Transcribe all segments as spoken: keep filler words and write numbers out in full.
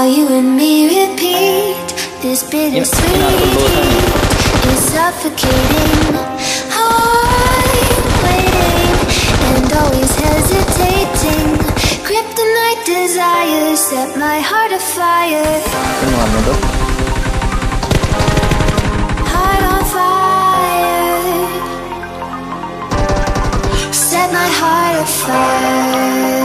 while you and me repeat this bittersweet is suffocating. I'm waiting and always hesitating. Kryptonite desires set my heart afire. Heart on fire. Set my heart afire.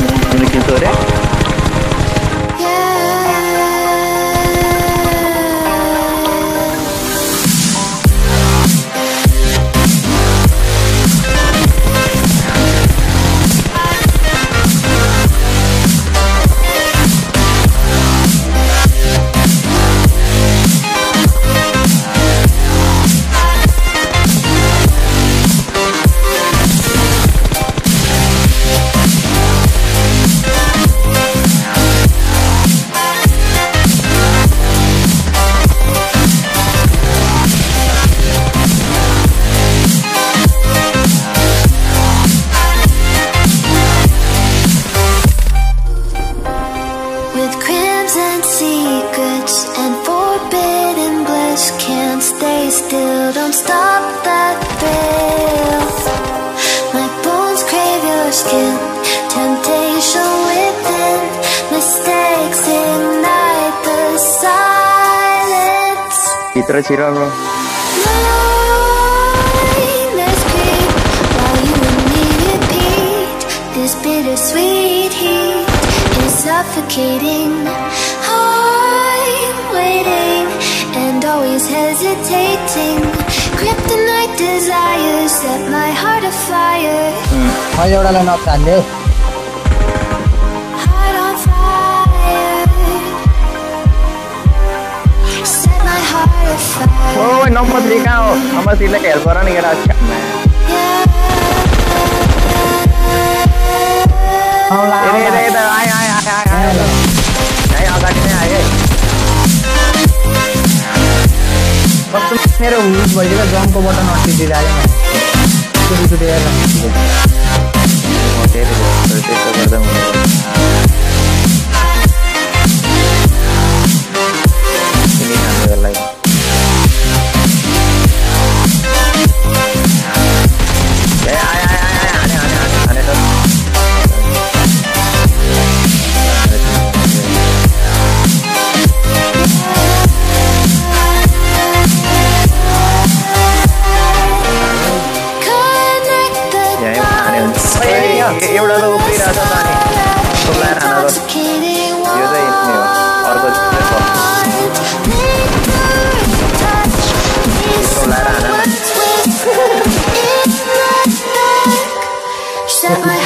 Citra Cira bro. This bittersweet heat is suffocating. I'm waiting and always hesitating. Kryptonite desires set my heart afire. Hai एउटा line अफ हाल्यो. Heart on fire. Set my heart afire. Oh, number three कहाँ हो? number three लेके help करा नहीं करा अच्छा मैं. इधर इधर इधर आए आए आए आए आए नहीं आगे नहीं आए बस मेरे यूज बजेगा जॉन को बटन ऑन कीजिए आए मैं कुछ कुछ यार मोटे रे तो तो कर दूंगा ini ngambil lagi eh ay ay ay aneh aneh aneh aneh tuh एउटा त उफ्रिरहेछ त अनि सोलाएर आना त यो चाहिँ नि हो अर्को सोलाएर आना